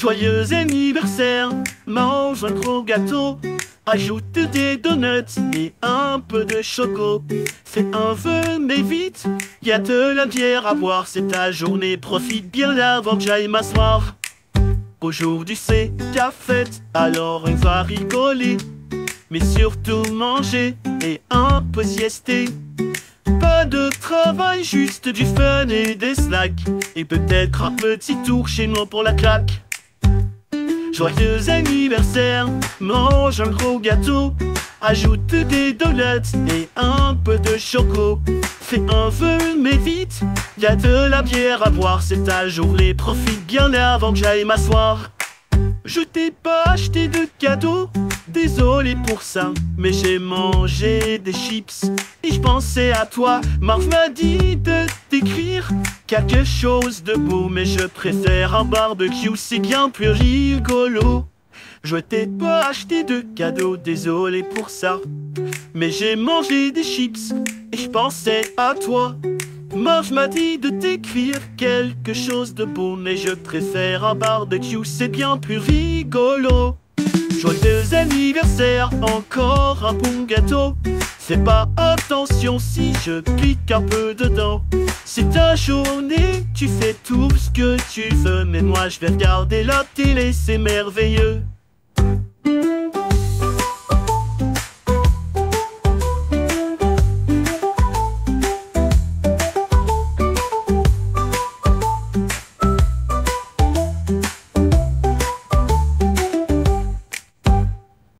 Joyeux anniversaire, mange un gros gâteau. Ajoute des donuts et un peu de choco. Fais un vœu mais vite, y a de la bière à boire. C'est ta journée, profite bien avant que j'aille m'asseoir. Aujourd'hui c'est ta fête, alors on va rigoler, mais surtout manger et un peu siester. Pas de travail, juste du fun et des snacks, et peut-être un petit tour chez nous pour la claque. Joyeux anniversaire, mange un gros gâteau. Ajoute des donuts et un peu de choco. Fais un vœu mais vite, y a de la bière à boire. C'est ta journée, profite bien avant que j'aille m'asseoir. Je t'ai pas acheté de cadeau, désolé pour ça, mais j'ai mangé des chips et je pensais à toi. Marv m'a dit de t'écrire quelque chose de beau, mais je préfère un barbecue, c'est bien plus rigolo. Je t'ai pas acheté de cadeau, désolé pour ça, mais j'ai mangé des chips et je pensais à toi. Marv m'a dit de t'écrire quelque chose de beau, mais je préfère un barbecue, c'est bien plus rigolo. Joyeux anniversaire, encore un bon gâteau. Fais pas attention si je pique un peu dedans. C'est ta journée, tu fais tout ce que tu veux, mais moi je vais regarder la télé, c'est merveilleux.